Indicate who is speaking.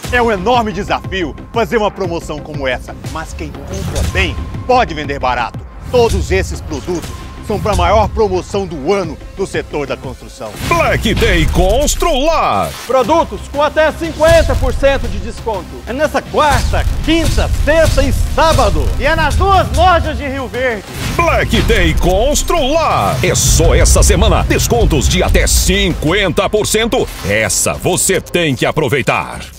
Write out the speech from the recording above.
Speaker 1: É um enorme desafio fazer uma promoção como essa, mas quem compra bem pode vender barato. Todos esses produtos são para a maior promoção do ano no setor da construção.
Speaker 2: Black Day Constrular.
Speaker 3: Produtos com até 50% de desconto. É nessa quarta, quinta, sexta e sábado. E é nas duas lojas de Rio Verde.
Speaker 2: Black Day Constrular. É só essa semana. Descontos de até 50%. Essa você tem que aproveitar.